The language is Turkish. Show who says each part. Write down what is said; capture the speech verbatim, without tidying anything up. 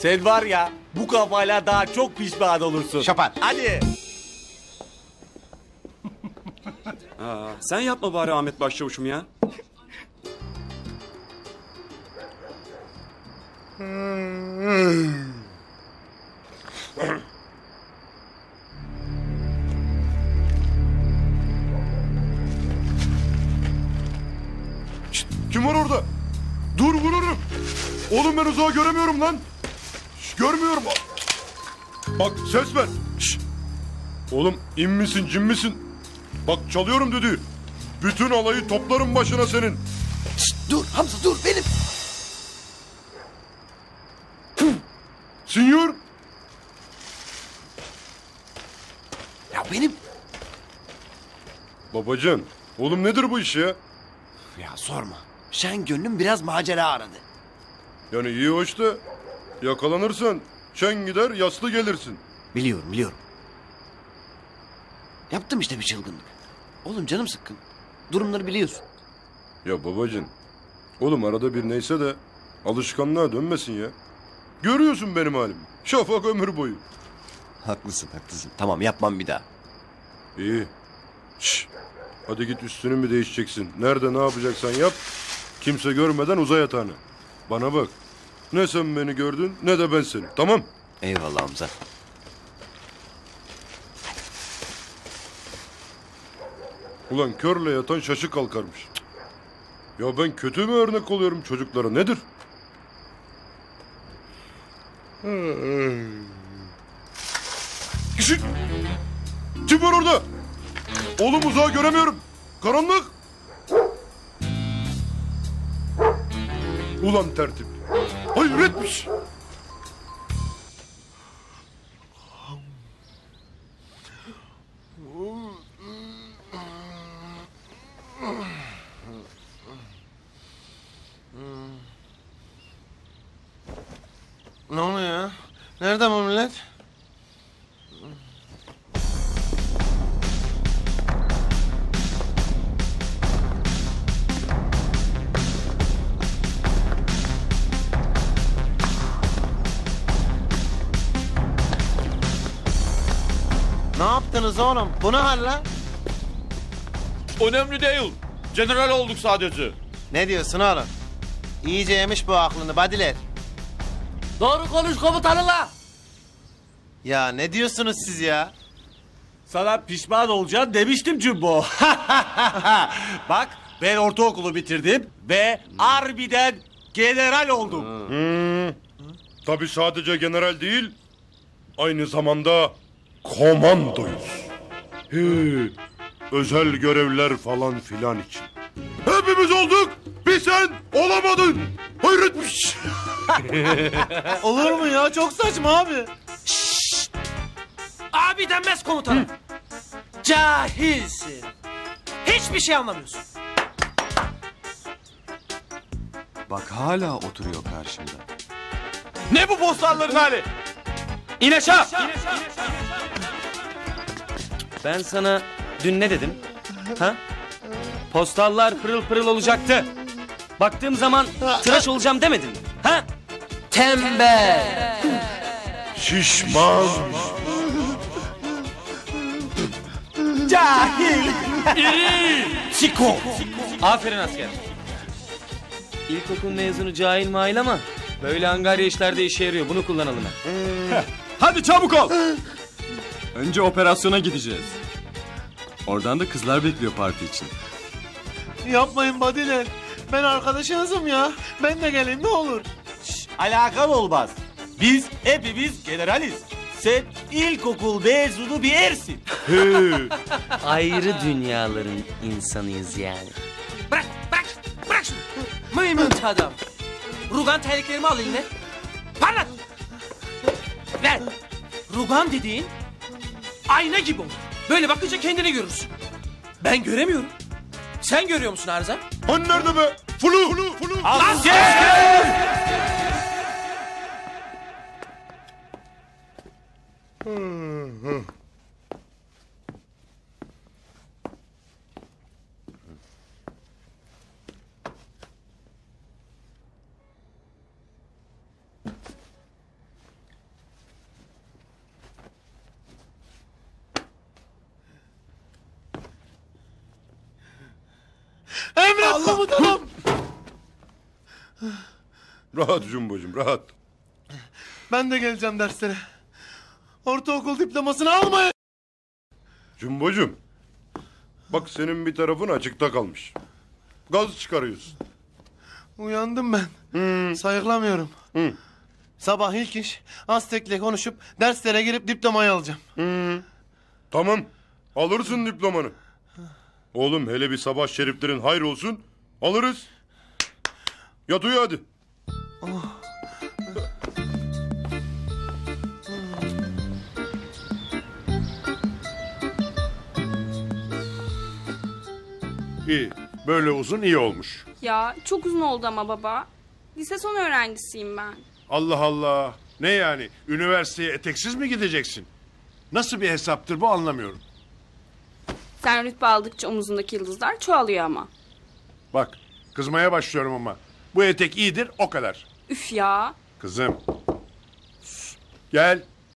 Speaker 1: Sen var ya bu kafayla daha çok pişman olursun.
Speaker 2: Şapar.
Speaker 1: Hadi.
Speaker 3: Aa, sen yapma bari Ahmet Başçavuş'um ya.
Speaker 4: Şişt, kim var orada? Dur vururum. Oğlum ben uzağı göremiyorum lan. Şişt, görmüyorum. Bak ses ver. Şişt. Oğlum in misin cin misin? Bak çalıyorum düdüğü. Bütün alayı toplarım başına senin.
Speaker 2: Şşt, dur Hamza dur benim.
Speaker 4: Sinyor.
Speaker 2: Ya benim.
Speaker 4: Babacan oğlum nedir bu iş ya?
Speaker 2: Ya sorma. Şen gönlüm biraz macera aradı.
Speaker 4: Yani iyi hoş da yakalanırsan şen gider yaslı gelirsin.
Speaker 2: Biliyorum biliyorum. Yaptım işte bir çılgınlık. Oğlum canım sıkkın. Durumları biliyorsun.
Speaker 4: Ya babacığım, oğlum arada bir neyse de alışkanlığa dönmesin ya. Görüyorsun benim halimi. Şafak ömür boyu.
Speaker 2: Haklısın haklısın. Tamam yapmam bir daha.
Speaker 4: İyi. Şş, hadi git üstünü mü değişeceksin? Nerede ne yapacaksan yap. Kimse görmeden uza yatağına. Bana bak. Ne sen beni gördün ne de ben seni. Tamam?
Speaker 2: Eyvallah Hamza.
Speaker 4: Ulan körle yatan şaşı kalkarmış. Ya ben kötü mü örnek oluyorum çocuklara nedir? Kişi! Kim var orada? Oğlum uzağı göremiyorum. Karanlık. Ulan tertip. Hayretmiş.
Speaker 5: Ne oluyor ya? Nerede bu millet? Ne yaptınız oğlum? Bu ne hal lan?
Speaker 1: Önemli değil. General olduk sadece.
Speaker 5: Ne diyorsun oğlum? İyice yemiş bu aklını badiler.
Speaker 1: Doğru konuş komutanınla.
Speaker 5: Ya ne diyorsunuz siz ya?
Speaker 1: Sana pişman olacaksın demiştim Cumbo. Bak ben ortaokulu bitirdim ve harbiden general oldum.
Speaker 4: Hmm. Tabii sadece general değil, aynı zamanda komandoyuz. He, özel görevler falan filan için. Hepimiz olduk, bir sen olamadın. Hayretmiş.
Speaker 5: Olur mu ya? Çok saçma abi.
Speaker 6: Abi denmez komutanım. Cahilsin. Hiçbir şey anlamıyorsun.
Speaker 3: Bak hala oturuyor karşımda.
Speaker 1: Ne bu postalların hali?
Speaker 6: İn aşağı. Ben sana dün ne dedim? Ha? Postallar pırıl pırıl olacaktı. Baktığım zaman tıraş olacağım demedim mi? Ha? Tembel.
Speaker 4: Şişman.
Speaker 1: Cahil.
Speaker 6: Siko. Aferin asker. İlkokul mezunu cahil mail ama böyle angarya işlerde işe yarıyor. Bunu kullanalım ha.
Speaker 3: Hadi çabuk ol. Önce operasyona gideceğiz. Oradan da kızlar bekliyor parti için.
Speaker 5: Yapmayın badiler. Ben arkadaşınızım ya. Ben de geleyim ne olur.
Speaker 1: Alakan olmaz. Biz hepimiz generaliz. Sen ilkokul mezunu bir ersin.
Speaker 6: Ayrı dünyaların insanıyız yani. Bırak, bırak, bırak şunu. Mıymınt adam. Rugan terliklerimi al eline. Parlat. Ver. Rugan dediğin ayna gibi olur. Böyle bakınca kendini görürsün. Ben göremiyorum. Sen görüyor musun Arıza?
Speaker 4: Hani nerede be? Flu flu flu.
Speaker 1: Asker!
Speaker 5: Komutanım.
Speaker 4: Rahat Jumbo'cum rahat.
Speaker 5: Ben de geleceğim derslere. Ortaokul diplomasını almayın.
Speaker 4: Jumbo'cum. Bak senin bir tarafın açıkta kalmış. Gaz çıkarıyorsun.
Speaker 5: Uyandım ben. Sayıklamıyorum.
Speaker 4: Hı.
Speaker 5: Sabah ilk iş Aztek'le konuşup derslere girip diplomayı alacağım.
Speaker 4: Tamam. Alırsın diplomanı. Oğlum hele bir sabah şeriflerin hayır olsun. Alırız. Yat uyu hadi.
Speaker 7: İyi. Böyle uzun iyi olmuş.
Speaker 8: Ya çok uzun oldu ama baba. Lise son öğrencisiyim ben.
Speaker 7: Allah Allah. Ne yani? Üniversiteye eteksiz mi gideceksin? Nasıl bir hesaptır bu anlamıyorum.
Speaker 8: Sen rütbe aldıkça omuzundaki yıldızlar çoğalıyor ama.
Speaker 7: Bak kızmaya başlıyorum ama. Bu etek iyidir o kadar.
Speaker 8: Üf ya.
Speaker 7: Kızım. Gel.